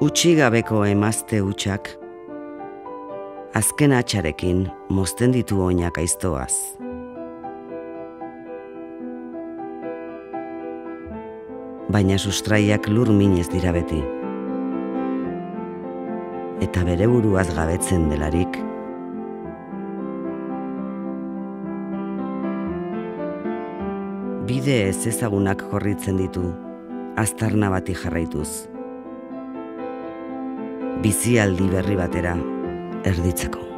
Utsi gabeko emazte hutsak, azken atxarekin mozten ditu oinak aiztoaz. Baina sustraiak lur minez dira beti. Eta bere buruaz gabetzen delarik, bide ez ezagunak korritzen ditu, aztarna bati jarraituz. Bizialdi berri batera erditzeko.